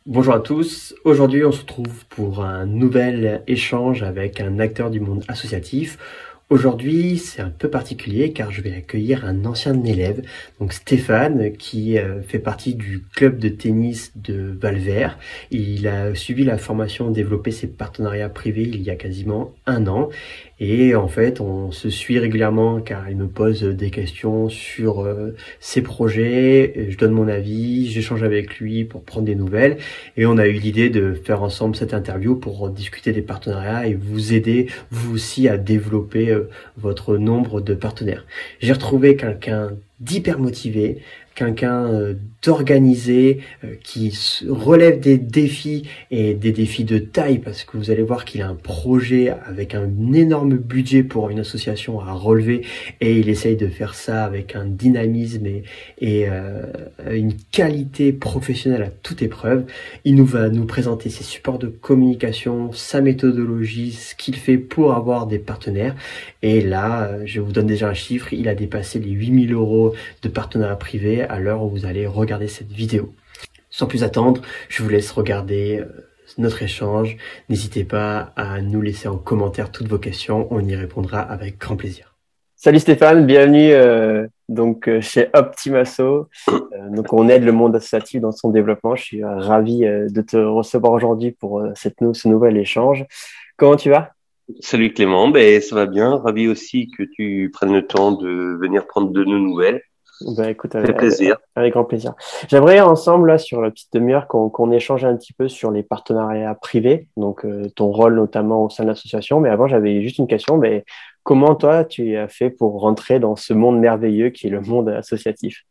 Bonjour à tous, aujourd'hui on se retrouve pour un nouvel échange avec un acteur du monde associatif. Aujourd'hui c'est un peu particulier car je vais accueillir un ancien élève, donc Stéphane, qui fait partie du club de tennis de Valvert. Il a suivi la formation développer ses partenariats privés il y a quasiment un an. Et en fait, on se suit régulièrement car il me pose des questions sur ses projets, je donne mon avis, j'échange avec lui pour prendre des nouvelles. Et on a eu l'idée de faire ensemble cette interview pour discuter des partenariats et vous aider, vous aussi, à développer votre nombre de partenaires. J'ai retrouvé quelqu'un d'hyper motivé, quelqu'un d'organisé, qui relève des défis et des défis de taille, parce que vous allez voir qu'il a un projet avec un énorme budget pour une association à relever, et il essaye de faire ça avec un dynamisme et une qualité professionnelle à toute épreuve. Va nous présenter ses supports de communication, sa méthodologie, ce qu'il fait pour avoir des partenaires. Et là, je vous donne déjà un chiffre, il a dépassé les 8 000 € de partenariat privé à l'heure où vous allez regarder cette vidéo. Sans plus attendre, je vous laisse regarder notre échange. N'hésitez pas à nous laisser en commentaire toutes vos questions, on y répondra avec grand plaisir. Salut Stéphane, bienvenue chez Optimasso. Donc on aide le monde associatif dans son développement. Je suis ravi de te recevoir aujourd'hui pour ce nouvel échange. Comment tu vas? Salut Clément, ça va bien. Ravi aussi que tu prennes le temps de venir prendre de nos nouvelles. Écoute, Ça fait plaisir. avec grand plaisir. J'aimerais ensemble, là, sur la petite demi-heure, qu'on échange un petit peu sur les partenariats privés, donc ton rôle notamment au sein de l'association. Mais avant, j'avais juste une question. Mais comment toi, tu as fait pour rentrer dans ce monde merveilleux qui est le monde associatif?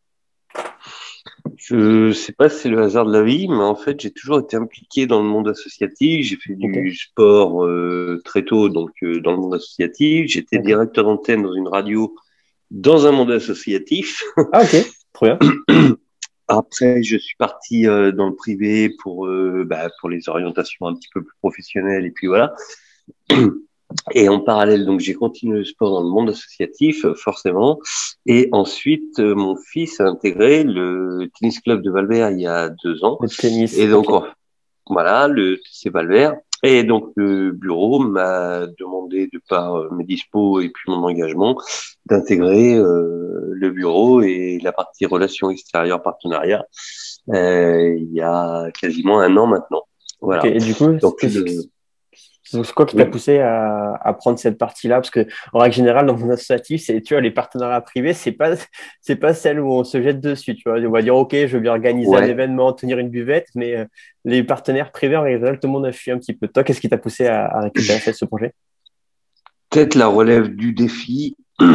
Je sais pas si c'est le hasard de la vie, mais en fait, j'ai toujours été impliqué dans le monde associatif. J'ai fait du sport très tôt, donc dans le monde associatif. J'étais directeur d'antenne dans une radio dans un monde associatif. Ah, ok, trop bien. Après, je suis parti dans le privé pour les orientations un petit peu plus professionnelles. Et puis voilà. Et en parallèle, donc j'ai continué le sport dans le monde associatif, forcément. Et ensuite, mon fils a intégré le tennis club de Valvert il y a 2 ans. Le tennis. Et donc, voilà, le TC Valvert. Et donc, le bureau m'a demandé, de par mes dispos et puis mon engagement, d'intégrer le bureau et la partie relations extérieures partenariat il y a quasiment un an maintenant. Voilà. Okay, et du coup, donc, c'est quoi qui t'a poussé à prendre cette partie-là? Parce que, en règle générale, dans mon associatif, tu vois, les partenariats privés, c'est pas celle où on se jette dessus, tu vois. On va dire, OK, je vais bien organiser un événement, tenir une buvette, mais les partenaires privés, en règle générale, tout le monde a fui un petit peu. Toi, qu'est-ce qui t'a poussé à récupérer ce projet? Peut-être la relève du défi,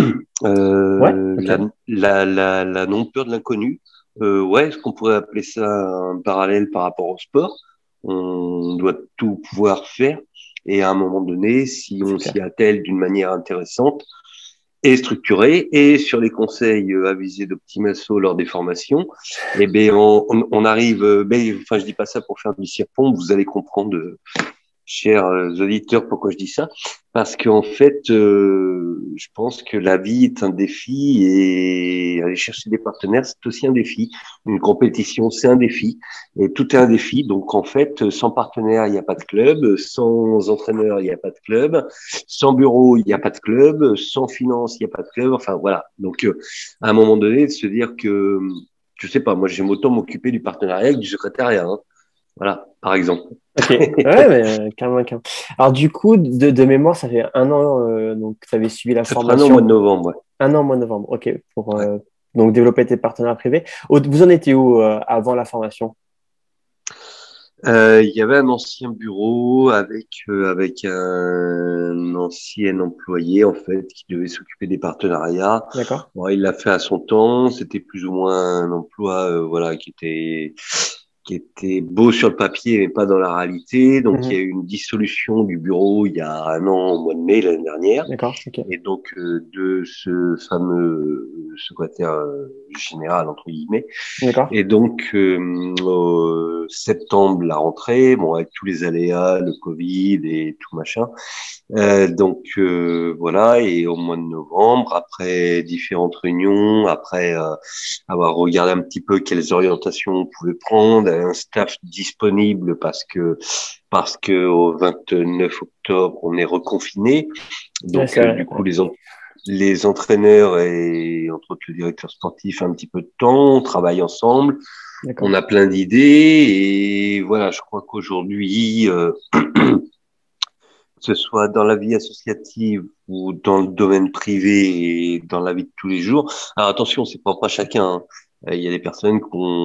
la non-peur de l'inconnu. Est-ce qu'on pourrait appeler ça un parallèle par rapport au sport? On doit tout pouvoir faire. Et à un moment donné, si on s'y attelle d'une manière intéressante et structurée, et sur les conseils avisés d'Optimasso lors des formations, on arrive, je dis pas ça pour faire du cirque-pompe, vous allez comprendre, chers auditeurs, pourquoi je dis ça. Parce qu'en fait, je pense que la vie est un défi et aller chercher des partenaires, c'est aussi un défi. Une compétition, c'est un défi. Et tout est un défi. Donc, en fait, sans partenaire, il n'y a pas de club. Sans entraîneur, il n'y a pas de club. Sans bureau, il n'y a pas de club. Sans finance, il n'y a pas de club. Enfin, voilà. Donc, à un moment donné, de se dire que, je sais pas, moi, j'aime autant m'occuper du partenariat que du secrétariat. Hein. Voilà, par exemple. Ok, ouais, mais carrément. Alors du coup, de mémoire, ça fait un an, donc tu avais suivi la formation. Un an au mois de novembre, ouais. Un an au mois de novembre, ok, pour donc développer tes partenaires privés. Vous en étiez où avant la formation? Il y avait un ancien bureau avec un ancien employé en fait qui devait s'occuper des partenariats. D'accord. Bon, il l'a fait à son temps. C'était plus ou moins un emploi, qui était beau sur le papier mais pas dans la réalité. Donc il y a eu une dissolution du bureau il y a un an au mois de mai l'année dernière. D'accord. Okay. Et donc de ce fameux secrétaire général entre guillemets. D'accord. Et donc septembre la rentrée, bon avec tous les aléas, le Covid et tout machin. Voilà, et au mois de novembre, après différentes réunions, après avoir regardé un petit peu quelles orientations on pouvait prendre, un staff disponible parce que au 29 octobre, on est reconfiné. Donc, du coup, les entraîneurs et entre autres le directeur sportif un petit peu de temps, on travaille ensemble. On a plein d'idées et voilà, je crois qu'aujourd'hui, que ce soit dans la vie associative ou dans le domaine privé et dans la vie de tous les jours. Alors attention, c'est propre à chacun, hein. Il y a des personnes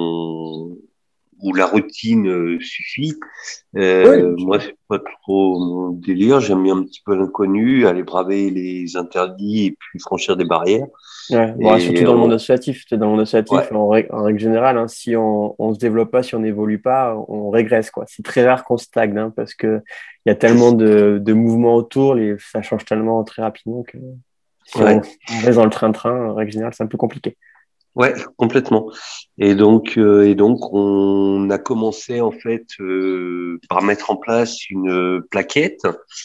où la routine suffit. Moi, c'est pas trop mon délire. J'aime bien un petit peu l'inconnu, aller braver les interdits et puis franchir des barrières. Ouais, bon, surtout dans le monde associatif. Dans le monde associatif, en règle générale, hein, si on se développe pas, si on n'évolue pas, on régresse, quoi. C'est très rare qu'on stagne, hein, parce que il y a tellement de mouvements autour, ça change tellement très rapidement que si on reste dans le train-train, en règle générale, c'est un peu compliqué. Ouais, complètement. Et donc, on a commencé en fait par mettre en place une plaquette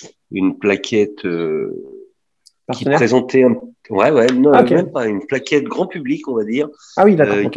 qui présentait même pas une plaquette grand public, on va dire. Ah oui, d'accord.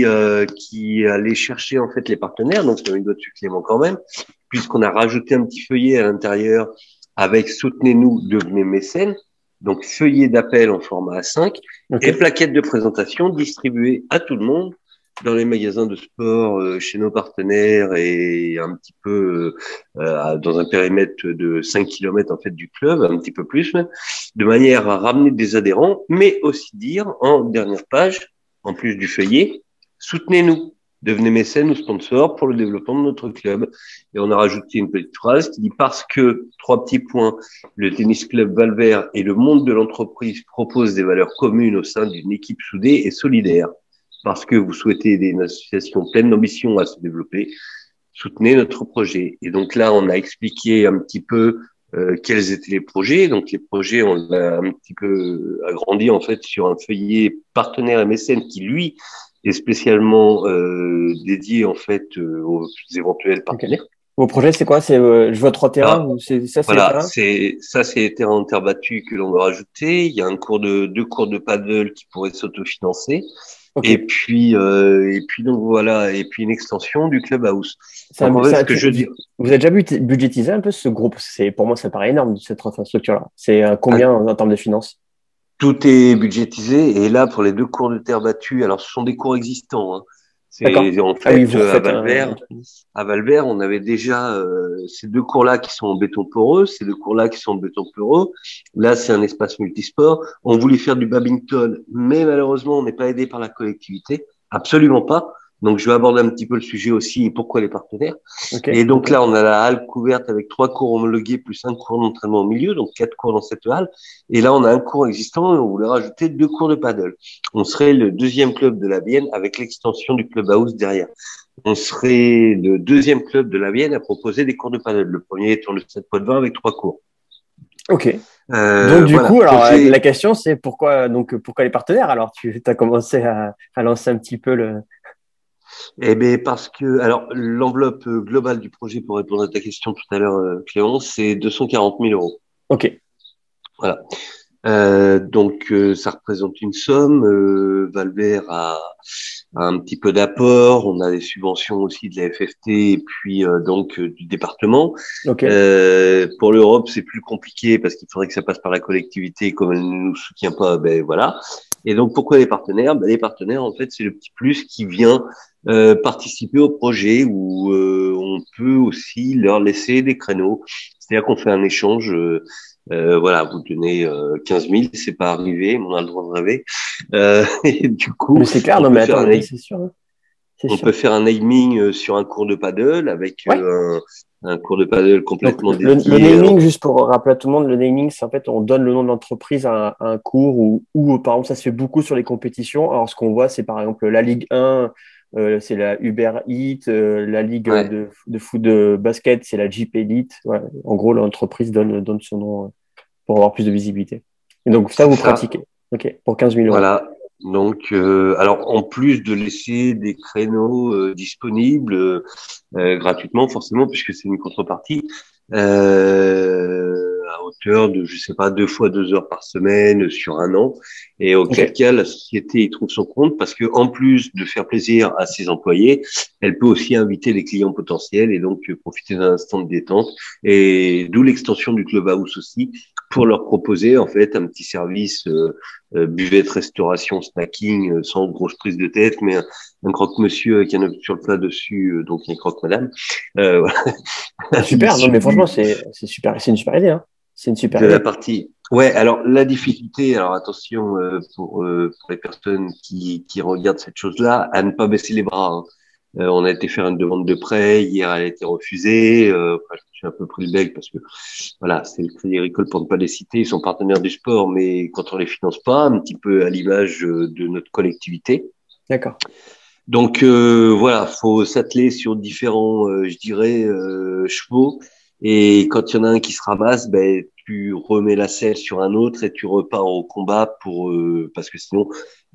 Qui allait chercher en fait les partenaires. Donc, il y a une doigt dessus Clément quand même, puisqu'on a rajouté un petit feuillet à l'intérieur avec soutenez-nous, devenez mécène. Donc, feuillet d'appel en format A5 et plaquette de présentation distribuée à tout le monde dans les magasins de sport, chez nos partenaires et un petit peu dans un périmètre de 5 km en fait du club, un petit peu plus même, de manière à ramener des adhérents, mais aussi dire en dernière page, en plus du feuillet, soutenez-nous. Devenez mécène ou sponsor pour le développement de notre club. Et on a rajouté une petite phrase qui dit parce que, 3 petits points, le tennis club Valvert et le monde de l'entreprise proposent des valeurs communes au sein d'une équipe soudée et solidaire. Parce que vous souhaitez aider une association pleine d'ambition à se développer, soutenez notre projet. Et donc là, on a expliqué un petit peu quels étaient les projets. Donc les projets, on l'a un petit peu agrandi en fait sur un feuillet partenaire et mécène qui, lui, est spécialement dédié en fait aux éventuels partenaires. Vos projets, c'est quoi? C'est je vois 3 terrains ou c'est ça? Voilà, c'est les terrains en terre battue que l'on va rajouter. Il y a deux cours de paddle qui pourraient s'autofinancer. Et puis donc voilà, et puis une extension du clubhouse. Vous avez déjà budgétisé un peu ce groupe? Pour moi, ça paraît énorme cette infrastructure-là. C'est combien en termes de finances? Tout est budgétisé et là pour les 2 cours de terre battue, alors ce sont des cours existants, hein. En fait, à Valvert, on avait déjà ces 2 cours-là qui sont en béton poreux, ces 2 cours-là qui sont en béton poreux. Là, c'est un espace multisport. On voulait faire du badminton, mais malheureusement, on n'est pas aidé par la collectivité. Absolument pas. Donc, je vais aborder un petit peu le sujet aussi et pourquoi les partenaires. Et donc là, on a la halle couverte avec 3 cours homologués plus un cours d'entraînement au milieu, donc 4 cours dans cette halle. Et là, on a un cours existant et on voulait rajouter 2 cours de paddle. On serait le 2e club de la Vienne avec l'extension du clubhouse derrière. On serait le 2e club de la Vienne à proposer des cours de paddle. Le premier étant le 7 Poids-de-Vin avec 3 cours. Ok. Donc du coup, alors la question c'est pourquoi les partenaires? Alors tu as commencé à lancer un petit peu le. Eh bien, parce que, alors, l'enveloppe globale du projet, pour répondre à ta question tout à l'heure, Clémence, c'est 240 000 euros. Ok. Voilà. Donc, ça représente une somme. Valvert a un petit peu d'apport. On a des subventions aussi de la FFT et puis du département. Pour l'Europe, c'est plus compliqué parce qu'il faudrait que ça passe par la collectivité. Comme elle ne nous soutient pas, ben voilà. Et donc, pourquoi les partenaires? Ben, les partenaires, en fait, c'est le petit plus qui vient participer au projet où on peut aussi leur laisser des créneaux. C'est-à-dire qu'on fait un échange. Voilà, vous donnez 15 000, c'est pas arrivé, mais on a le droit de rêver. Et du coup, mais c'est clair, non, mais attends, c'est sûr. Hein. On peut faire un naming sur un cours de paddle avec un cours de paddle complètement dédié. Le naming, juste pour rappeler à tout le monde, le naming, c'est en fait, on donne le nom de l'entreprise à un cours où, par exemple, ça se fait beaucoup sur les compétitions. Alors, ce qu'on voit, c'est par exemple la Ligue 1, c'est la Uber Eats, la Ligue de foot de basket, c'est la Jeep Elite. Ouais. En gros, l'entreprise donne son nom pour avoir plus de visibilité. Et donc, ça, vous pratiquez. Ok, pour 15 000 euros. Voilà. Donc, alors en plus de laisser des créneaux disponibles gratuitement, forcément, puisque c'est une contrepartie hauteur de, je sais pas, 2 fois 2 heures par semaine sur un an. Et auquel cas, la société y trouve son compte parce que en plus de faire plaisir à ses employés, elle peut aussi inviter les clients potentiels et donc profiter d'un instant de détente. Et d'où l'extension du Clubhouse aussi pour leur proposer en fait un petit service buvette, restauration, snacking, sans grosse prise de tête, mais un croque-monsieur avec un œuf sur le plat dessus, donc un croque-madame. Voilà. Super, non mais franchement c'est super, c'est une super idée, hein. C'est une super De idée. la partie. Ouais, alors la difficulté, alors attention pour les personnes qui regardent cette chose-là, à ne pas baisser les bras. Hein. On a été faire une demande de prêt, hier elle a été refusée. Enfin, je me suis un peu pris le bec parce que voilà, c'est le Crédit Agricole pour ne pas les citer, ils sont partenaires du sport, mais quand on les finance pas, un petit peu à l'image de notre collectivité. D'accord. Donc voilà, faut s'atteler sur différents, je dirais, chevaux. Et quand il y en a un qui se ramasse, ben tu remets la selle sur un autre et tu repars au combat pour parce que sinon,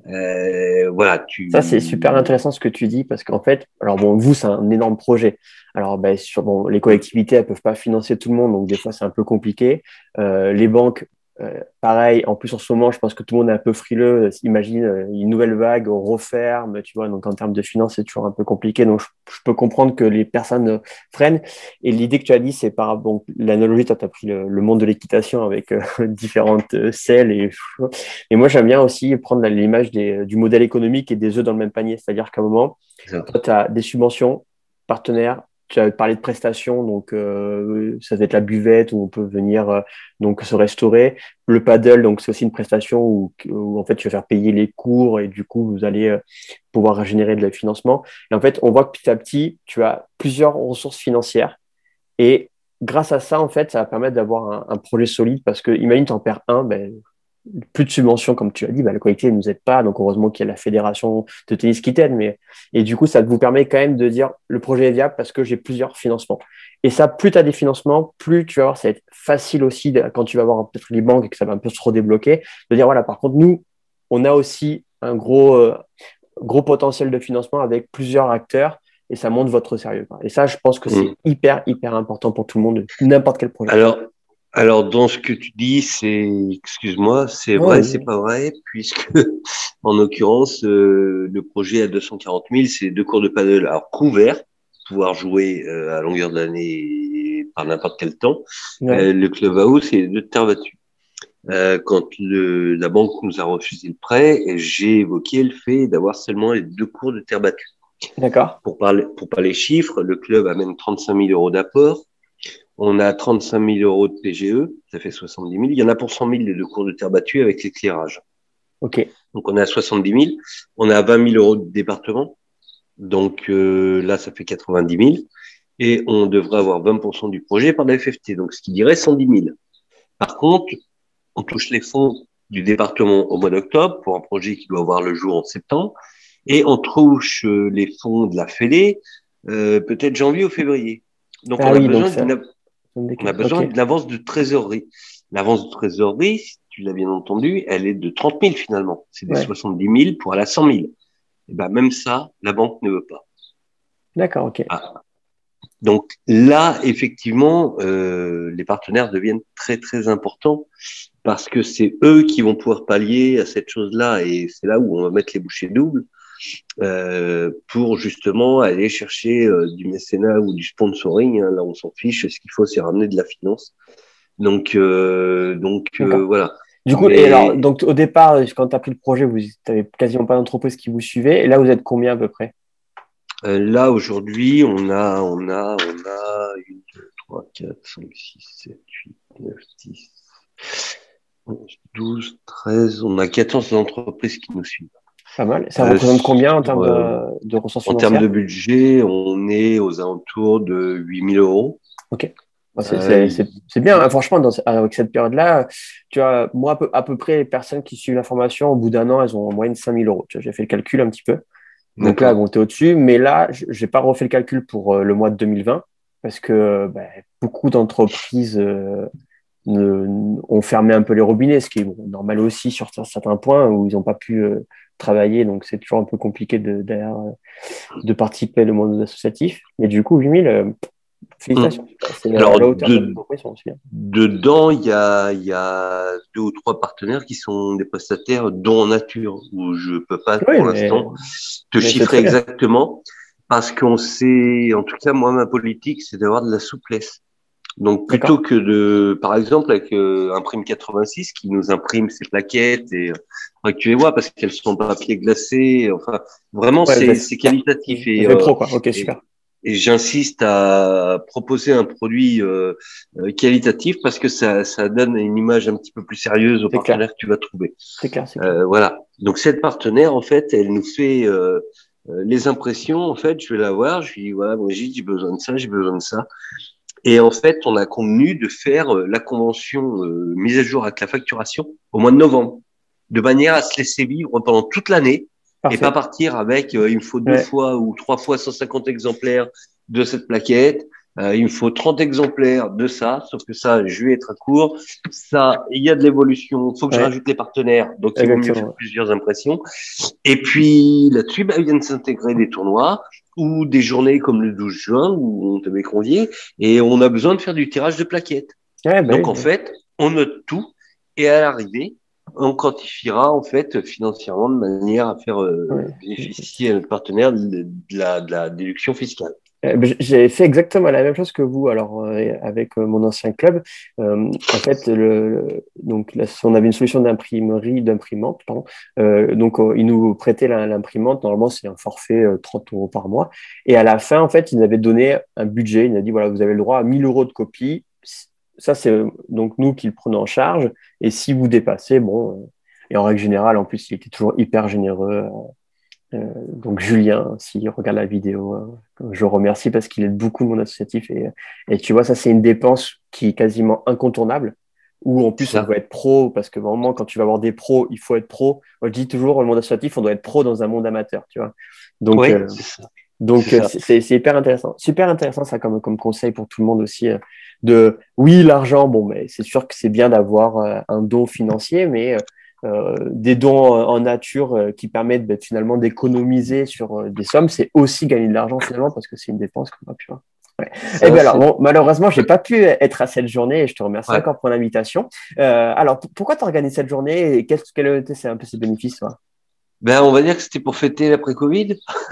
voilà, Ça, c'est super intéressant ce que tu dis parce qu'en fait, alors bon, vous, c'est un énorme projet. Alors, ben, les collectivités, elles peuvent pas financer tout le monde, donc des fois, c'est un peu compliqué. Les banques, pareil. En plus, en ce moment, je pense que tout le monde est un peu frileux. Imagine une nouvelle vague, on referme, tu vois. Donc, en termes de finances, c'est toujours un peu compliqué. Donc, je peux comprendre que les personnes freinent. Et l'idée que tu as dit, c'est par bon, l'analogie, toi, tu as pris le monde de l'équitation avec différentes selles et moi, j'aime bien aussi prendre l'image du modèle économique et des œufs dans le même panier. C'est-à-dire qu'à un moment, toi, tu as des subventions, partenaires, tu as parlé de prestations, donc ça va être la buvette où on peut venir donc se restaurer. Le paddle, donc c'est aussi une prestation où en fait tu vas faire payer les cours et du coup vous allez pouvoir générer de le financement. Et en fait, on voit que petit à petit, tu as plusieurs ressources financières et grâce à ça, en fait, ça va permettre d'avoir un projet solide parce que imagine, tu en perds un, ben, plus de subventions, comme tu as dit, bah, la collectivité ne nous aide pas. Donc, heureusement qu'il y a la fédération de tennis qui t'aide. Et du coup, ça vous permet quand même de dire le projet est viable parce que j'ai plusieurs financements. Et ça, plus tu as des financements, plus tu vas voir, ça va être facile aussi quand tu vas voir peut-être les banques et que ça va un peu se redébloquer, de dire voilà, par contre, nous, on a aussi un gros potentiel de financement avec plusieurs acteurs et ça montre votre sérieux. Et ça, je pense que c'est hyper important pour tout le monde, n'importe quel projet. Alors, dans ce que tu dis, excuse-moi, c'est vrai, c'est pas vrai, puisque, en l'occurrence, le projet à 240 000, c'est 2 cours de paddle, alors couverts, pouvoir jouer à longueur d'année par n'importe quel temps. Le clubhouse, c'est 2 terre battue. Quand la banque nous a refusé le prêt, j'ai évoqué le fait d'avoir seulement les 2 cours de terre battue. D'accord. Pour parler chiffres, le club amène 35 000 euros d'apport. On a 35 000 euros de PGE, ça fait 70 000. Il y en a pour 100 000 les 2 cours de terre battue avec l'éclairage. Ok. Donc on a 70 000. On a 20 000 euros de département. Donc là, ça fait 90 000. Et on devrait avoir 20% du projet par la FFT, donc ce qui dirait 110 000. Par contre, on touche les fonds du département au mois d'octobre pour un projet qui doit voir le jour en septembre. Et on touche les fonds de la Fédé peut-être janvier ou février. Donc on a besoin d'une avance de trésorerie. L'avance de trésorerie, si tu l'as bien entendu, elle est de 30 000 finalement. C'est des 70 000 pour aller à 100 000. Et ben même ça, la banque ne veut pas. D'accord, ok. Donc là, effectivement, les partenaires deviennent très importants parce que c'est eux qui vont pouvoir pallier à cette chose-là et c'est là où on va mettre les bouchées doubles pour justement aller chercher du mécénat ou du sponsoring. Hein, là, on s'en fiche. Ce qu'il faut, c'est ramener de la finance. Donc voilà. Du coup, et alors, donc au départ, quand tu as pris le projet, vous n'avez quasiment pas d'entreprise qui vous suivait. Et là, vous êtes combien à peu près? Là, aujourd'hui, on a 1, 2, 3, 4, 5, 6, 7, 8, 9, 10, 11, 12, 13. On a 14 entreprises qui nous suivent. Pas mal. Ça représente combien en termes de ressources financières? En termes de budget, on est aux alentours de 8 000 euros. Ok. C'est bien, franchement, avec cette période-là, tu vois, moi, à peu près, les personnes qui suivent la formation, au bout d'un an, elles ont en moyenne 5 000 euros. J'ai fait le calcul un petit peu. Donc là, bon, tu es au-dessus. Mais là, je n'ai pas refait le calcul pour le mois de 2020 parce que beaucoup d'entreprises ont fermé un peu les robinets, ce qui est normal aussi sur certains points où ils n'ont pas pu travailler. Donc, c'est toujours un peu compliqué de participer au monde associatif. Mais du coup, 8 000… Félicitations. C'est la hauteur de votre compression aussi. Dedans, il y a 2 ou 3 partenaires qui sont des prestataires dont en nature, où je peux pas pour l'instant te chiffrer exactement, parce qu'on sait, en tout cas, moi, ma politique, c'est d'avoir de la souplesse. Donc, plutôt que de, par exemple, avec Imprime 86 qui nous imprime ses plaquettes et que tu les vois parce qu'elles sont en papier glacé. Enfin, vraiment, c'est qualitatif et pro, quoi. Ok, super. Et j'insiste à proposer un produit qualitatif parce que ça donne une image un petit peu plus sérieuse aux partenaires que tu vas trouver. C'est clair, c'est clair. Voilà. Donc cette partenaire, en fait, elle nous fait les impressions. En fait, je vais la voir, je lui dis voilà, Brigitte, j'ai besoin de ça, j'ai besoin de ça. Et en fait, on a convenu de faire la convention mise à jour avec la facturation au mois de novembre, de manière à se laisser vivre pendant toute l'année. Parfait. Et pas partir avec il me faut 2 fois ou 3 fois 150 exemplaires de cette plaquette, il me faut 30 exemplaires de ça, sauf que ça, je vais être à court. Ça, il y a de l'évolution, il faut que je rajoute les partenaires, donc il vaut mieux faire plusieurs impressions. Et puis là-dessus, viennent s'intégrer des tournois ou des journées comme le 12 juin où on t'avait convié et on a besoin de faire du tirage de plaquettes. Donc en fait, on note tout et à l'arrivée, on quantifiera en fait financièrement de manière à faire bénéficier à notre partenaire de la déduction fiscale. J'ai fait exactement la même chose que vous, alors avec mon ancien club. En fait, donc là, on avait une solution d'imprimante, pardon. Donc ils nous prêtaient l'imprimante. Normalement, c'est un forfait 30 € par mois. Et à la fin, en fait, ils nous avaient donné un budget. Ils nous avaient dit voilà, vous avez le droit à 1 000 € de copie. Ça, c'est donc nous qui le prenons en charge. Et si vous dépassez, bon, et en règle générale, en plus, il était toujours hyper généreux. Donc Julien, s'il regarde la vidéo, je le remercie parce qu'il aide beaucoup mon associatif. Et tu vois, ça, c'est une dépense qui est quasiment incontournable. Où en plus, on doit être pro, parce que vraiment, quand tu vas avoir des pros, il faut être pro. Moi, je dis toujours, le monde associatif, on doit être pro dans un monde amateur, tu vois. Donc, c'est hyper intéressant. Super intéressant, ça, comme conseil pour tout le monde aussi. Oui, l'argent, bon, mais c'est sûr que c'est bien d'avoir un don financier, mais des dons en nature qui permettent finalement d'économiser sur des sommes, c'est aussi gagner de l'argent finalement, parce que c'est une dépense qu'on va plus voir. Et bien alors, bon, malheureusement, j'ai pas pu être à cette journée et je te remercie encore pour l'invitation. Alors, pourquoi tu organises cette journée et quel étaient un peu ses bénéfices, toi? On va dire que c'était pour fêter l'après-Covid.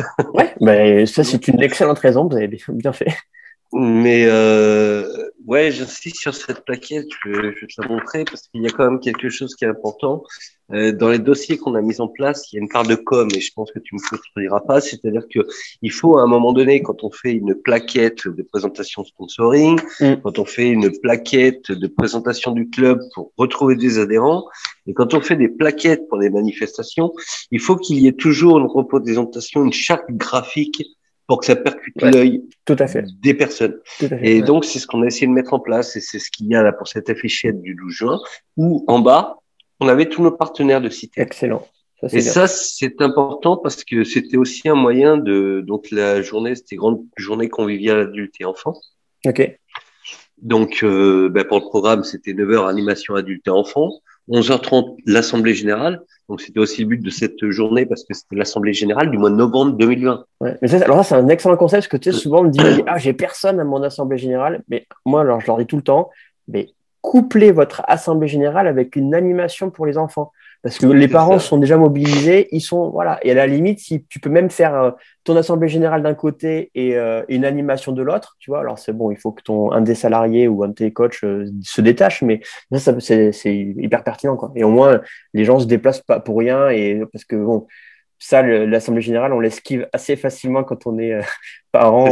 Ça, c'est une excellente raison, vous avez bien fait. Mais j'insiste sur cette plaquette, je vais te la montrer parce qu'il y a quand même quelque chose qui est important. Dans les dossiers qu'on a mis en place, il y a une part de com et je pense que tu me contrediras pas, c'est-à-dire que il faut à un moment donné, quand on fait une plaquette de présentation sponsoring, quand on fait une plaquette de présentation du club pour retrouver des adhérents, et quand on fait des plaquettes pour des manifestations, il faut qu'il y ait toujours une représentation, une charte graphique pour que ça percute l'œil des personnes. Et donc, c'est ce qu'on a essayé de mettre en place et c'est ce qu'il y a là pour cette affichette du 12 juin où, en bas, on avait tous nos partenaires de cité. Excellent. Ça, c'est important parce que c'était aussi un moyen donc la journée, c'était grande journée conviviale adultes et enfants. Ok. Donc, pour le programme, c'était 9h animation adultes et enfants, 11h30 l'assemblée générale. Donc, c'était aussi le but de cette journée parce que c'était l'assemblée générale du mois de novembre 2020. Mais ça, c'est un excellent conseil parce que tu sais, souvent on me dit j'ai personne à mon assemblée générale. Mais moi, alors, je leur dis tout le temps, mais couplez votre assemblée générale avec une animation pour les enfants. Parce que les parents sont déjà mobilisés, ils sont, voilà. Et à la limite, si tu peux même faire ton assemblée générale d'un côté et une animation de l'autre, tu vois. Alors, c'est bon, il faut que un des salariés ou un de tes coachs se détache, mais ça c'est hyper pertinent, quoi. Et au moins, les gens se déplacent pas pour rien parce que, bon, ça, l'assemblée générale, on l'esquive assez facilement quand on est parent.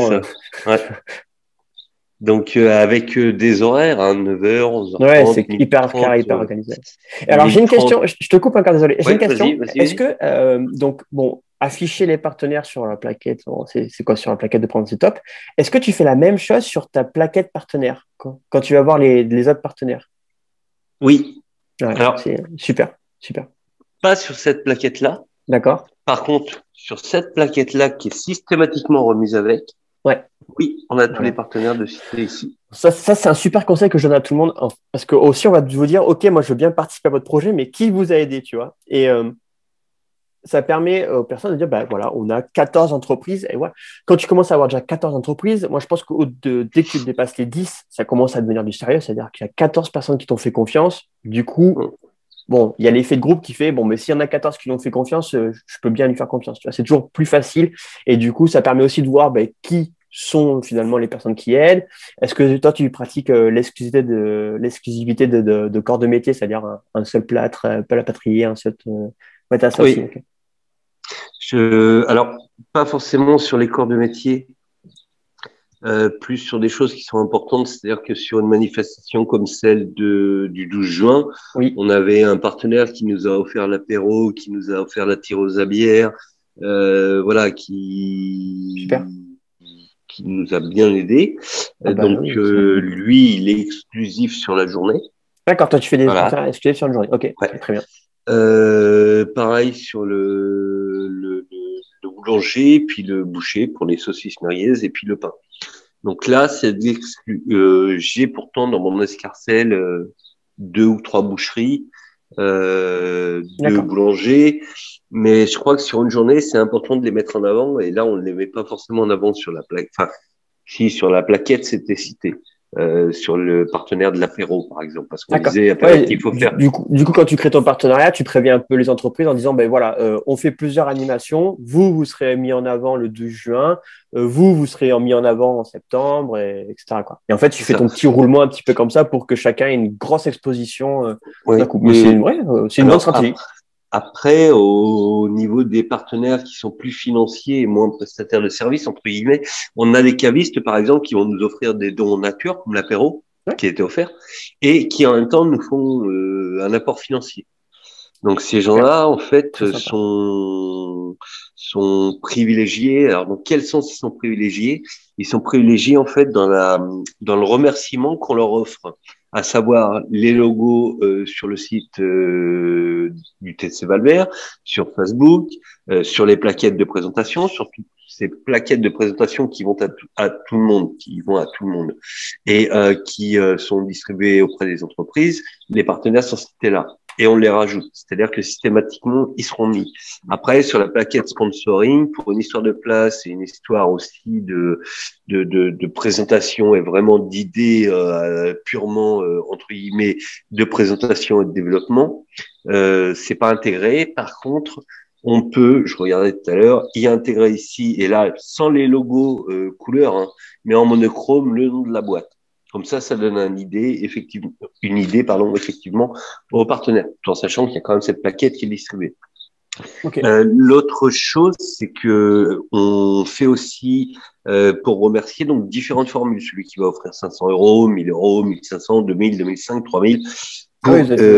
Donc, avec des horaires, 9h, 11h30. Ouais, c'est hyper carré, hyper organisé. Alors, j'ai une question, je te coupe encore, désolé. J'ai une question. Est-ce que, donc, bon, afficher les partenaires sur la plaquette, bon, c'est quoi sur la plaquette de prendre, c'est top. Est-ce que tu fais la même chose sur ta plaquette partenaire quand tu vas voir les autres partenaires? Oui. Alors, c'est super. Pas sur cette plaquette-là. D'accord. Par contre, sur cette plaquette-là qui est systématiquement remise avec, oui, on a tous les partenaires de cité ici. Ça c'est un super conseil que je donne à tout le monde. Parce que aussi, on va vous dire, OK, moi, je veux bien participer à votre projet, mais qui vous a aidé, tu vois? Et ça permet aux personnes de dire, bah, voilà, on a 14 entreprises. Et voilà. Quand tu commences à avoir déjà 14 entreprises, moi, je pense que dès que tu dépasses les 10, ça commence à devenir du sérieux. C'est-à-dire qu'il y a 14 personnes qui t'ont fait confiance. Du coup, bon, il y a l'effet de groupe qui fait, bon, mais s'il y en a 14 qui lui ont fait confiance, je peux bien lui faire confiance. Tu vois, c'est toujours plus facile. Et du coup, ça permet aussi de voir qui sont finalement les personnes qui aident. Est-ce que toi, tu pratiques l'exclusivité de corps de métier, c'est-à-dire un seul plâtre, pas la patrie, un seul. Ouais, t'as ça aussi, Oui. ok. Alors, pas forcément sur les corps de métier, plus sur des choses qui sont importantes. C'est-à-dire que sur une manifestation comme celle du 12 juin, Oui. on avait un partenaire qui nous a offert l'apéro, qui nous a offert la tireuse à bière, voilà, Super. qui nous a bien aidé. Ah bah Donc, oui, lui, il est exclusif sur la journée. d'accord, toi, tu fais des Voilà. partenariats exclusifs sur une journée. Ok, Ouais. très bien. Pareil sur le boulanger, puis le boucher pour les saucisses merguez et puis le pain. Donc là, c'est de l'exclu. J'ai pourtant dans mon escarcelle 2 ou 3 boucheries, 2 boulangers, mais je crois que sur une journée, c'est important de les mettre en avant. Et là, on ne les met pas forcément en avant sur la plaque. Enfin, si sur la plaquette, c'était cité. Sur le partenaire de l'apéro, par exemple, parce qu'on disait ouais, qu'il faut faire. du coup, quand tu crées ton partenariat, tu préviens un peu les entreprises en disant, ben voilà, on fait plusieurs animations. Vous serez mis en avant le 12 juin. Vous serez mis en avant en septembre, etc. Quoi. Et en fait, tu fais ton petit roulement un petit peu comme ça pour que chacun ait une grosse exposition Oui, d'un coup. Mais c'est une bonne stratégie. Après, au niveau des partenaires qui sont plus financiers et moins prestataires de services, entre guillemets, on a des cavistes, par exemple, qui vont nous offrir des dons en nature, comme l'apéro, qui a été offert, et qui en même temps nous font un apport financier. Donc ces gens-là, en fait, sont privilégiés. Alors dans quel sens ils sont privilégiés? Ils sont privilégiés en fait dans le remerciement qu'on leur offre, à savoir les logos sur le site du TC Valbert, sur Facebook, sur les plaquettes de présentation, sur toutes ces plaquettes de présentation qui vont à tout le monde, qui vont à tout le monde, et qui sont distribuées auprès des entreprises. Les partenaires sont cités là. Et on les rajoute. C'est-à-dire que systématiquement, ils seront mis. Après, sur la plaquette sponsoring, pour une histoire de place et une histoire aussi de présentation et vraiment d'idées purement, entre guillemets, de présentation et de développement, c'est pas intégré. Par contre, on peut, je regardais tout à l'heure, y intégrer ici et là, sans les logos couleurs, hein, mais en monochrome, le nom de la boîte. Comme ça donne une idée, effectivement, aux partenaires, tout en sachant qu'il y a quand même cette plaquette qui est distribuée. Okay. L'autre chose, c'est que on fait aussi, pour remercier, donc différentes formules. Celui qui va offrir 500 €, 1000 €, 1500, 2000, 2005, 3000. Pour,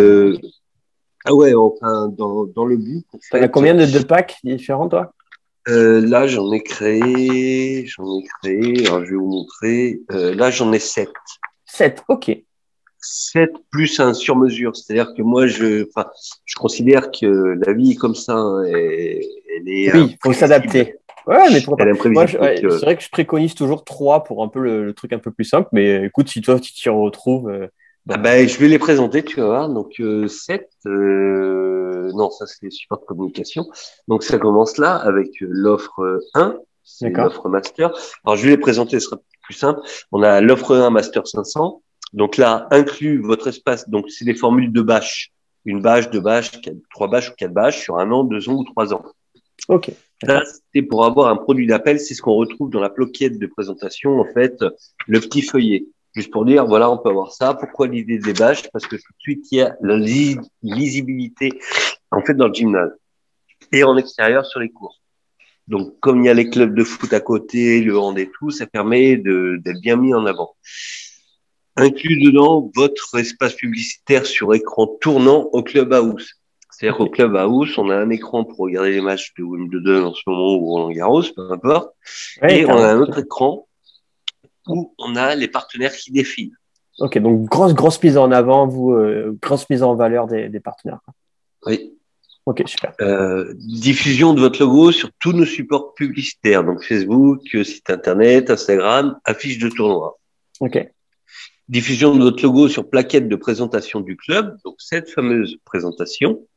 ah ouais, enfin, dans le but. T'en as combien de packs différents, toi? Là, j'en ai créé, alors je vais vous montrer. Là, j'en ai 7. 7, ok. 7 plus un sur-mesure. C'est-à-dire que moi, je considère que la vie est comme ça. Hein, elle est oui, faut s'adapter. Ouais, mais pourquoi pas. Moi, c'est vrai que je préconise toujours 3 pour un peu le truc un peu plus simple. Mais écoute, si toi, tu t'y retrouves. Je vais les présenter, tu vas voir. Donc, 7, non, ça, c'est les supports de communication. Donc, ça commence là avec l'offre 1. C'est l'offre master. Alors, je vais les présenter, ce sera plus simple. On a l'offre 1 master 500. Donc là, inclus votre espace. Donc, c'est des formules de bâche. Une bâche, 2 bâches, 3 bâches ou 4 bâches sur 1 an, 2 ans ou 3 ans. Ok. Là, c'est pour avoir un produit d'appel. C'est ce qu'on retrouve dans la plaquette de présentation, en fait, le petit feuillet. Juste pour dire, voilà, on peut avoir ça. Pourquoi l'idée des bâches? Parce que tout de suite, il y a la lisibilité, en fait, dans le gymnase. Et en extérieur, sur les cours. Donc, comme il y a les clubs de foot à côté, le hand et tout, ça permet d'être bien mis en avant. Inclus dedans votre espace publicitaire sur écran tournant au Clubhouse. C'est-à-dire qu'au Clubhouse, on a un écran pour regarder les matchs de Wimbledon en ce moment ou Roland-Garros, peu importe. Ouais, et on a un autre écran où on a les partenaires qui défilent. Ok, donc grosse mise en avant, grosse mise en valeur des partenaires. Oui. Ok, super. Diffusion de votre logo sur tous nos supports publicitaires, donc Facebook, site internet, Instagram, affiches de tournoi. Ok. Diffusion de votre logo sur plaquette de présentation du club, donc cette fameuse présentation.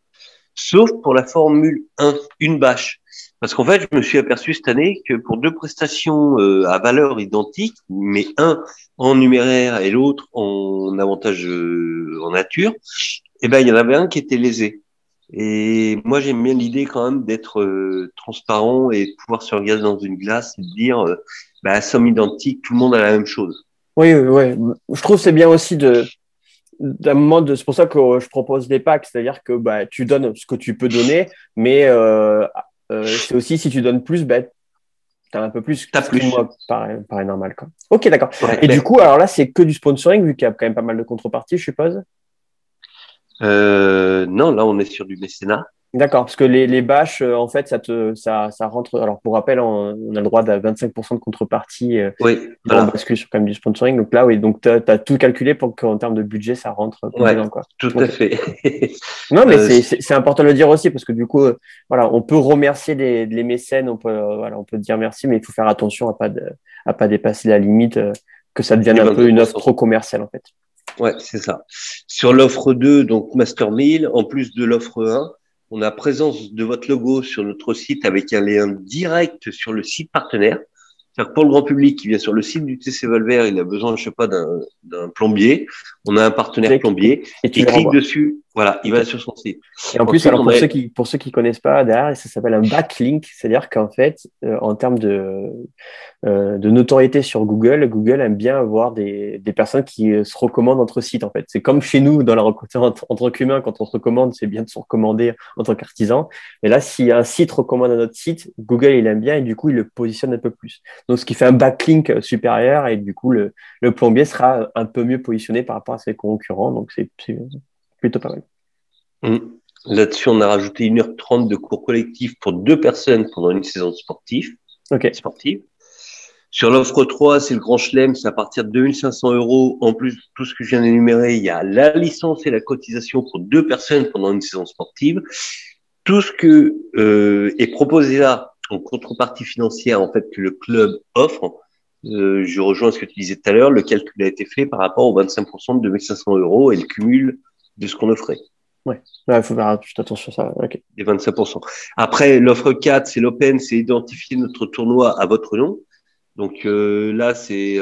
sauf pour la Formule 1, une bâche. Parce qu'en fait, je me suis aperçu cette année que pour deux prestations à valeur identique, mais un en numéraire et l'autre en avantage en nature, eh ben il y en avait un qui était lésé. Et moi, j'aime bien l'idée quand même d'être transparent et de pouvoir se regarder dans une glace et de dire, bah, somme identique, tout le monde a la même chose. Oui, oui, oui. Je trouve que c'est bien aussi d'un moment c'est pour ça que je propose des packs, c'est-à-dire que bah, tu donnes ce que tu peux donner, mais c'est aussi si tu donnes plus, bah, tu as un peu plus, T'as ce qui plus. moi paraît normal, quoi. Ok, d'accord. Ouais, Et du coup, alors là, c'est que du sponsoring, vu qu'il y a quand même pas mal de contreparties, je suppose. non, là, on est sur du mécénat. D'accord, parce que les bâches, en fait, ça rentre. Alors, pour rappel, on a le droit à 25% de contrepartie. Oui, On voilà. bascule sur quand même du sponsoring. Donc là, oui, donc tu as tout calculé pour qu'en termes de budget, ça rentre Ouais, dedans, quoi. tout à Ok. fait. Non, mais Euh, c'est important de le dire aussi parce que du coup, voilà, on peut remercier les mécènes, on peut, voilà, on peut dire merci, mais il faut faire attention à pas dépasser la limite, que ça devienne les un peu une offre 25%. trop commerciale, en fait. Ouais, c'est ça. Sur l'offre 2, donc Master 1000, en plus de l'offre 1, on a présence de votre logo sur notre site avec un lien direct sur le site partenaire. C'est-à-dire que pour le grand public qui vient sur le site du TC Volver, il a besoin, je sais pas, d'un plombier. On a un partenaire Clique plombier. et tu Il les clique renvoies. dessus. Voilà, il Ok. va sur son site. Et en plus, Ensuite, alors on a, pour ceux qui connaissent pas derrière, ça s'appelle un backlink, c'est-à-dire qu'en fait, en termes de notoriété sur Google, Google aime bien avoir des personnes qui se recommandent entre sites, en fait. C'est comme chez nous, dans la recrutement en tant qu'humain, quand on se recommande, c'est bien de se recommander en tant qu'artisan. Mais là, si un site recommande un autre site, Google, il aime bien et du coup, il le positionne un peu plus. Donc, ce qui fait un backlink supérieur et du coup, le plombier sera un peu mieux positionné par rapport à ses concurrents. Donc, c'est plutôt pas mal. hum, là-dessus, on a rajouté 1h30 de cours collectifs pour 2 personnes pendant une saison OK. sportive. Sur l'offre 3, c'est le Grand Chelem, c'est à partir de 2500 euros. En plus de tout ce que je viens d'énumérer, il y a la licence et la cotisation pour 2 personnes pendant une saison sportive. Tout ce que est proposé là en contrepartie financière, en fait, que le club offre, je rejoins ce que tu disais tout à l'heure, le calcul a été fait par rapport aux 25% de 2500 euros et le cumul de ce qu'on offrait. Ouais. Il faut faire juste attention à ça. OK. Les 25%. Après, l'offre 4, c'est l'open, c'est identifier notre tournoi à votre nom. Donc là,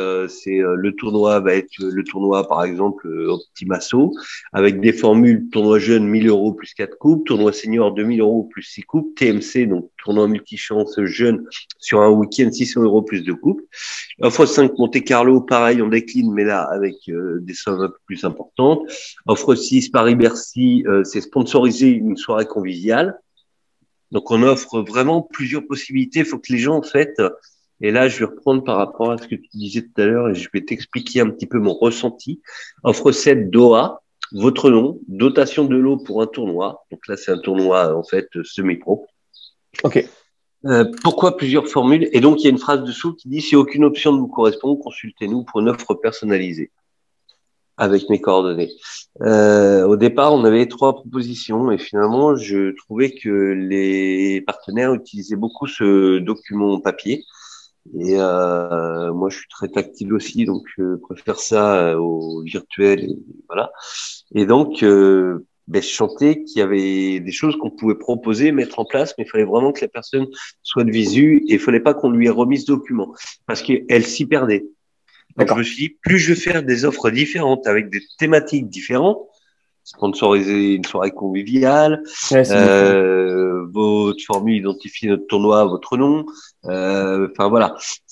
le tournoi va être le tournoi, par exemple, Optimasso, avec des formules tournoi jeune 1000 euros plus 4 coupes, tournoi senior 2000 euros plus 6 coupes, TMC, donc tournoi multichance jeune sur un week-end 600 euros plus 2 coupes. Offre 5 Monte Carlo, pareil, on décline, mais là avec des sommes un peu plus importantes. Offre 6 Paris-Bercy, c'est sponsoriser une soirée conviviale. Donc on offre vraiment plusieurs possibilités. Il faut que les gens, en fait, et là je vais reprendre par rapport à ce que tu disais tout à l'heure et je vais t'expliquer un petit peu mon ressenti. Offre 7 Doha, votre nom, dotation de l'eau pour un tournoi. Donc là c'est un tournoi en fait semi-pro. OK. Pourquoi plusieurs formules? Et donc il y a une phrase dessous qui dit si aucune option ne vous correspond, consultez-nous pour une offre personnalisée avec mes coordonnées. Au départ, on avait 3 propositions et finalement, je trouvais que les partenaires utilisaient beaucoup ce document papier. Et moi, je suis très tactile aussi, donc je préfère ça au virtuel. Et voilà. Et donc, je sentais qu'il y avait des choses qu'on pouvait proposer, mettre en place, mais il fallait vraiment que la personne soit de visu et il fallait pas qu'on lui ait remis ce document parce qu'elle s'y perdait. Donc, je me D'accord. suis dit, plus je vais faire des offres différentes avec des thématiques différentes, sponsoriser une soirée conviviale, Ouais, c'est différent. votre formule, identifier notre tournoi à votre nom. Enfin, voilà.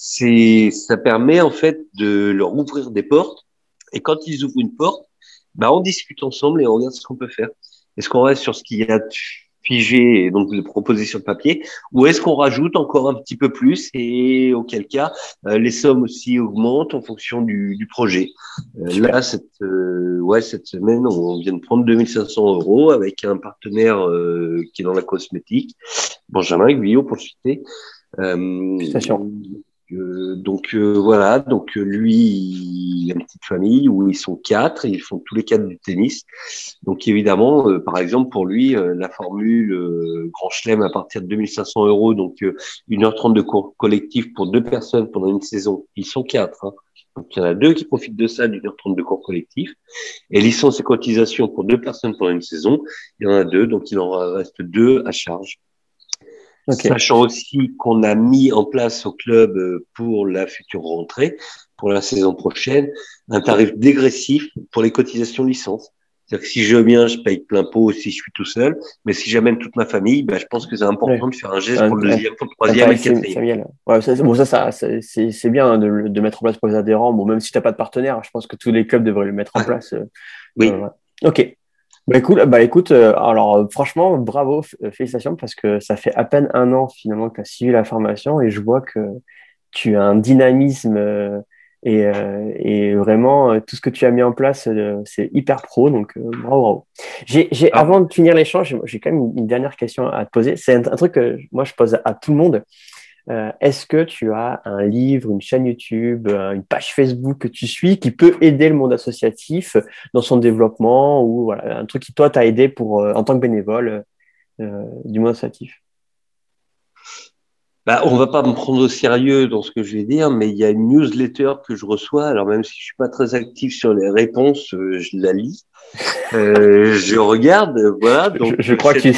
Ça permet, en fait, de leur ouvrir des portes. Et quand ils ouvrent une porte, bah, on discute ensemble et on regarde ce qu'on peut faire. Est-ce qu'on reste sur ce qu'il y a de figé et donc de proposer sur le papier, ou est-ce qu'on rajoute encore un petit peu plus et auquel cas les sommes aussi augmentent en fonction du projet. Super. Là, cette semaine, on vient de prendre 2500 euros avec un partenaire qui est dans la cosmétique, Benjamin Guyot pour le citer. Félicitations. Voilà, donc lui, il a une petite famille où ils sont 4, et ils font tous les 4 du tennis. Donc évidemment, par exemple, pour lui, la formule Grand Chelem à partir de 2500 €, donc 1h30 de cours collectif pour 2 personnes pendant une saison. Ils sont 4. Hein. Donc il y en a 2 qui profitent de ça, d'1h30 de cours collectif. Et licence et cotisation pour 2 personnes pendant une saison, il y en a 2, donc il en reste 2 à charge. Okay. Sachant aussi qu'on a mis en place au club pour la future rentrée, pour la saison prochaine, un tarif dégressif pour les cotisations licence. C'est-à-dire que si je viens, je paye plein pot si je suis tout seul, mais si j'amène toute ma famille, ben, je pense que c'est important de faire un geste pour le deuxième, pour le troisième et le quatrième. Ouais, c'est bien hein, de mettre en place pour les adhérents. Bon, même si tu n'as pas de partenaire, je pense que tous les clubs devraient le mettre en place. Oui. Ok. Écoute, alors franchement, bravo, félicitations, parce que ça fait à peine 1 an finalement que tu as suivi la formation et je vois que tu as un dynamisme et vraiment tout ce que tu as mis en place, c'est hyper pro, donc bravo. Avant de finir l'échange, j'ai quand même une dernière question à te poser. C'est un truc que moi je pose à tout le monde. Est-ce que tu as un livre, une chaîne YouTube, une page Facebook que tu suis qui peut aider le monde associatif dans son développement ou voilà, un truc qui toi t'a aidé pour en tant que bénévole du monde associatif? On va pas me prendre au sérieux dans ce que je vais dire, mais il y a une newsletter que je reçois. Alors même si je suis pas très actif sur les réponses, je la lis, je regarde, voilà. Donc je crois que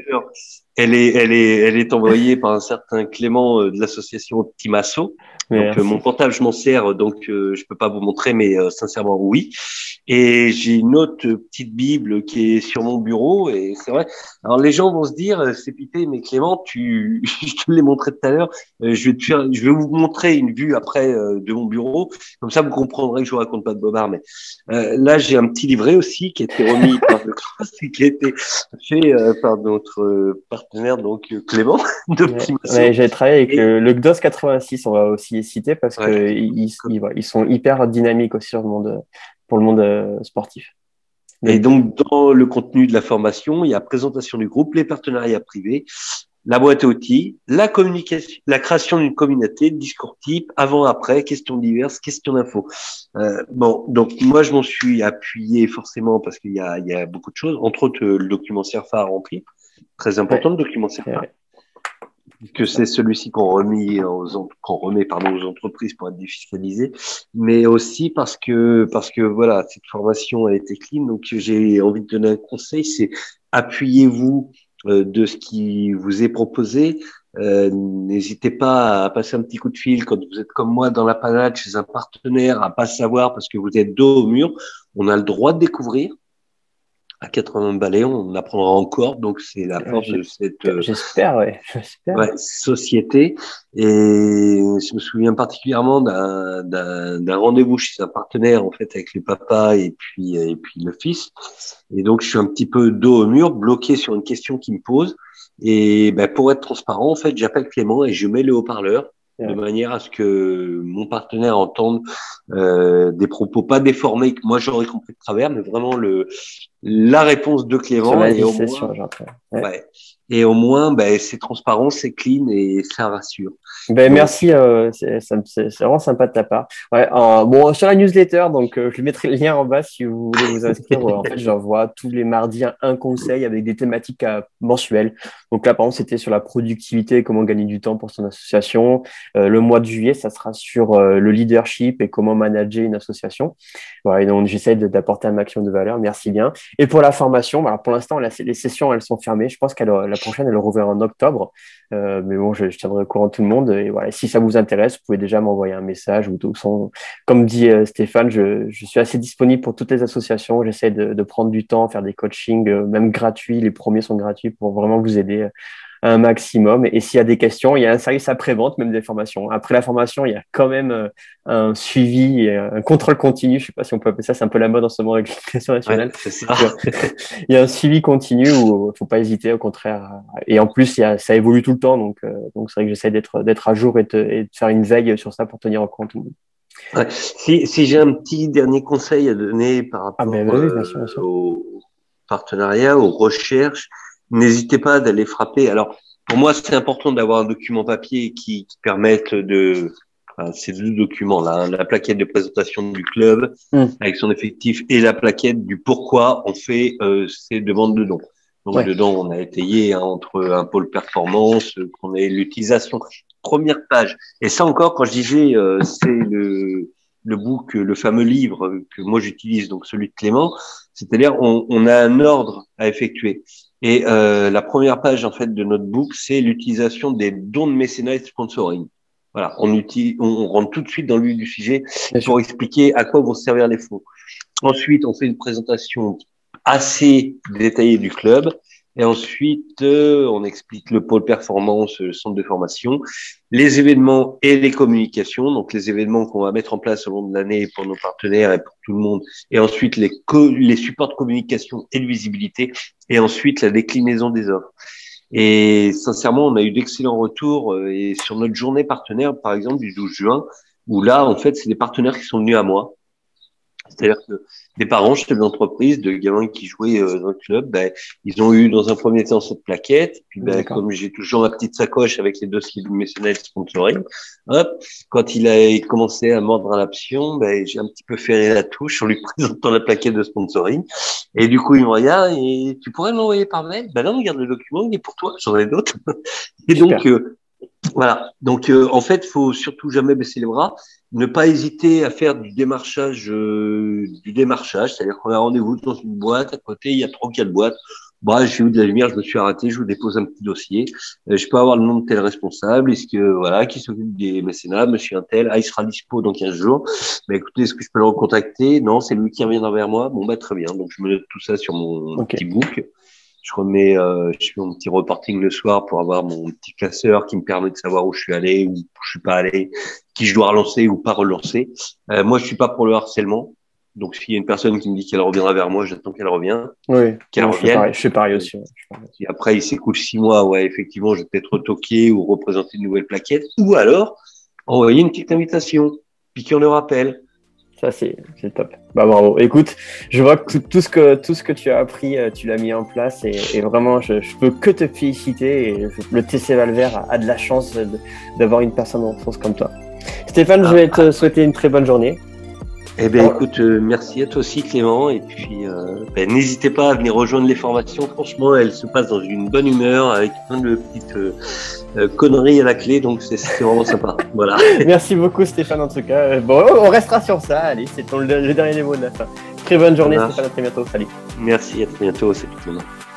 elle est envoyée par un certain Clément de l'association Optimasso. Donc mon portable, je m'en sers, donc je peux pas vous montrer, mais sincèrement oui. Et j'ai une autre petite Bible qui est sur mon bureau, et c'est vrai. Alors les gens vont se dire, c'est pipé, mais Clément, je te l'ai montré tout à l'heure. Je vais vous montrer une vue après de mon bureau, comme ça vous comprendrez que je vous raconte pas de bobard. Mais là j'ai un petit livret aussi qui a été remis par qui a été fait par notre partenaire donc Clément d'Optimasso. Ouais, j'ai travaillé avec le GDOS 86, on va aussi les citer parce que ils sont hyper dynamiques aussi sur le monde. Pour le monde sportif. Et donc, dans le contenu de la formation, il y a présentation du groupe, les partenariats privés, la boîte à outils, la communication, la création d'une communauté, discours type, avant-après, questions diverses, questions d'infos. Donc moi, je m'en suis appuyé forcément parce qu'il y a beaucoup de choses, entre autres le document CERFA à remplir, très important le document CERFA. Que c'est celui-ci qu'on remet aux entreprises pour être défiscalisées, mais aussi parce que voilà, cette formation a été clean, donc j'ai envie de donner un conseil, c'est appuyez-vous de ce qui vous est proposé. N'hésitez pas à passer un petit coup de fil quand vous êtes comme moi dans la panade chez un partenaire, à pas savoir parce que vous êtes dos au mur. On a le droit de découvrir. À 80 balais, on apprendra encore. Donc, c'est la force de cette j'espère. société. Et je me souviens particulièrement d'un rendez-vous chez un partenaire, en fait, avec les papas et puis le fils. Et donc, je suis un petit peu dos au mur, bloqué sur une question qu'il me pose. Et pour être transparent, en fait, j'appelle Clément et je mets le haut-parleur de manière à ce que mon partenaire entende des propos pas déformés que moi j'aurais compris de travers, mais vraiment la réponse de Clément et au moins c'est transparent, c'est clean et ça rassure. Merci, c'est vraiment sympa de ta part. Bon, sur la newsletter, donc je mettrai le lien en bas si vous voulez vous inscrire. En fait, j'envoie tous les mardis un conseil avec des thématiques mensuelles. Donc là, par exemple, c'était sur la productivité, comment gagner du temps pour son association. Le mois de juillet, ça sera sur le leadership et comment manager une association. Voilà, et donc j'essaie d'apporter un maximum de valeur. Merci bien. Et pour la formation, alors pour l'instant, les sessions, elles sont fermées. Je pense que la prochaine, elle rouvre en octobre. Mais bon, je tiendrai au courant tout le monde. Et voilà, si ça vous intéresse, vous pouvez déjà m'envoyer un message. Comme dit Stéphane, je suis assez disponible pour toutes les associations. J'essaie de prendre du temps, faire des coachings, même gratuits. Les premiers sont gratuits pour vraiment vous aider un maximum. Et s'il y a des questions, il y a un service après-vente, même des formations. Après la formation, il y a quand même un suivi, un contrôle continu. Je sais pas si on peut appeler ça, c'est un peu la mode en ce moment avec l'éducation nationale. Ouais, c'est ça. Il y a un suivi continu où il faut pas hésiter, au contraire. Et en plus, ça évolue tout le temps. Donc c'est vrai que j'essaie d'être à jour et de faire une veille sur ça pour tenir en compte. Ouais. Si j'ai un petit dernier conseil à donner par rapport bien sûr. Aux partenariats, aux recherches, n'hésitez pas d'aller frapper. Alors, pour moi, c'est important d'avoir un document papier qui permette de Enfin, ces deux documents-là, hein, la plaquette de présentation du club avec son effectif et la plaquette du pourquoi on fait ces demandes de dons. Donc dedans, on a étayé entre un pôle performance, qu'on ait l'utilisation. Première page. Et ça encore, quand je disais, c'est le book, le fameux livre que moi j'utilise, donc celui de Clément, c'est-à-dire on a un ordre à effectuer. Et la première page en fait de notre book, c'est l'utilisation des dons de mécénat et de sponsoring. Voilà, on rentre tout de suite dans le vif du sujet pour expliquer à quoi vont servir les fonds. Ensuite, on fait une présentation assez détaillée du club. Et ensuite, on explique le pôle performance, le centre de formation, les événements et les communications. Donc, les événements qu'on va mettre en place au long de l'année pour nos partenaires et pour tout le monde. Et ensuite, les supports de communication et de visibilité. Et ensuite, la déclinaison des offres. Et sincèrement, on a eu d'excellents retours. Et sur notre journée partenaire, par exemple, du 12 juin, où là, en fait, c'est des partenaires qui sont venus à moi. C'est-à-dire que des parents, chefs d'entreprise, de gamins qui jouaient dans le club, ben, ils ont eu dans un premier temps cette plaquette. Puis ben, comme j'ai toujours ma petite sacoche avec les dossiers du mécénat et de sponsoring, hop, quand il a commencé à mordre à l'option, ben, j'ai un petit peu ferré la touche en lui présentant la plaquette de sponsoring. Et du coup, il me regarde et tu pourrais m'envoyer par mail? Ben non, regarde le document, il est pour toi, j'en ai d'autres. Et donc, voilà. Donc, en fait, faut surtout jamais baisser les bras. Ne pas hésiter à faire du démarchage, c'est-à-dire qu'on a rendez-vous dans une boîte, à côté, il y a 3 ou 4 boîtes. Bah, j'ai eu de la lumière, je me suis arrêté, je vous dépose un petit dossier. Je peux avoir le nom de tel responsable, est-ce que, voilà, qui s'occupe des mécénats, monsieur un tel, il sera dispo dans 15 jours. Bah, écoutez, est-ce que je peux le recontacter? Non, c'est lui qui reviendra vers moi. Bon, bah, très bien. Donc, je me note tout ça sur mon petit book. Je remets, je fais mon petit reporting le soir pour avoir mon petit classeur qui me permet de savoir où je suis allé, où je suis pas allé, qui je dois relancer ou pas relancer. Moi, je suis pas pour le harcèlement. Donc, s'il y a une personne qui me dit qu'elle reviendra vers moi, j'attends qu'elle revienne. Oui, qu'elle revienne. Je fais pareil aussi. Et après, il s'écoule 6 mois. Ouais, effectivement, je vais peut-être retoquer ou représenter une nouvelle plaquette. Ou alors, envoyer une petite invitation. Puis qu'on le rappelle. Ça, c'est top. Bah, bravo. Écoute, je vois que tout ce que tu as appris, tu l'as mis en place et vraiment, je peux que te féliciter. Et le TC Valvert a de la chance d'avoir une personne en France comme toi. Stéphane, je vais te souhaiter une très bonne journée. Eh bien, écoute, merci à toi aussi, Clément. Et puis, n'hésitez pas à venir rejoindre les formations. Franchement, elles se passent dans une bonne humeur avec plein de petites conneries à la clé. Donc, c'est vraiment sympa. Voilà. Merci beaucoup, Stéphane, en tout cas. Bon, on restera sur ça. Allez, c'est le dernier mot de la fin. Très bonne journée, Stéphane. À très bientôt. Salut. Merci, à très bientôt. Salut, Clément.